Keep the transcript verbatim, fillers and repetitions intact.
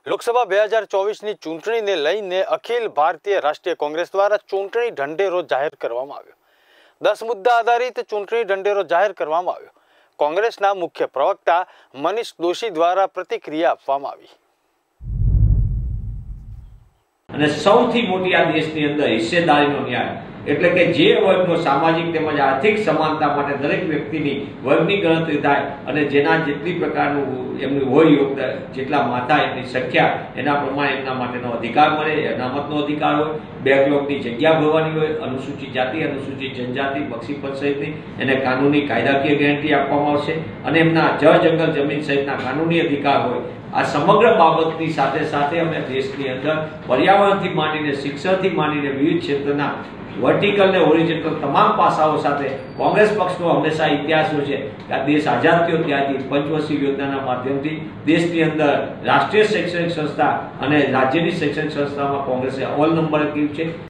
લોકસભા બે હજાર ચોવીસની ચૂંટણીને લઈને અખિલ ભારતીય રાષ્ટ્રીય કોંગ્રેસ દ્વારા ચૂંટણી ઢંઢેરો જાહેર કરવામાં આવ્યો. દસ મુદ્દા આધારિત ચૂંટણી ઢંઢેરો જાહેર કરવામાં આવ્યો. કોંગ્રેસના મુખ્ય પ્રવક્તા મનીષ દોશી દ્વારા પ્રતિક્રિયા આપવામાં આવી. અને સૌથી મોટી આ દેશની અંદર હિસ્સેદારીનો ન્યાય એટલે કે જે વર્ગનો સામાજિક તેમજ આર્થિક સમાનતા માટે દરેક વ્યક્તિની વર્ગની ગણતરી થાય અને જેના જેટલી પ્રકારનું એમનું હોય યોગદાન જેટલા માતા એમની સંખ્યા એના પ્રમાણે એમના માટેનો અધિકાર મળે, અનામતનો અધિકાર હોય, બેકલોગની જગ્યા ભરવાની હોય, અનુસૂચિત જાતિ અનુસૂચિત જનજાતિ બક્ષીપદ સહિતની એને કાનૂની કાયદાકીય ગેરંટી આપવામાં આવશે અને એમના જળ જંગલ જમીન સહિતના કાનૂની અધિકાર હોય. આ સમગ્ર બાબતની સાથે સાથે અમે દેશની અંદર પર્યાવરણથી માંડીને શિક્ષણથી માંડીને વિવિધ ક્ષેત્રના વર્ટિકલ ને હોરિઝોન્ટલ તમામ પાસાઓ સાથે કોંગ્રેસ પક્ષનો હંમેશા ઇતિહાસ છે કે આ દેશ આઝાદ થયો ત્યારથી પંચવર્ષીય યોજનાના માધ્યમથી દેશની અંદર રાષ્ટ્રીય શૈક્ષણિક સંસ્થા અને રાજ્યની શૈક્ષણિક સંસ્થામાં કોંગ્રેસે અવ્વલ નંબર કર્યું છે.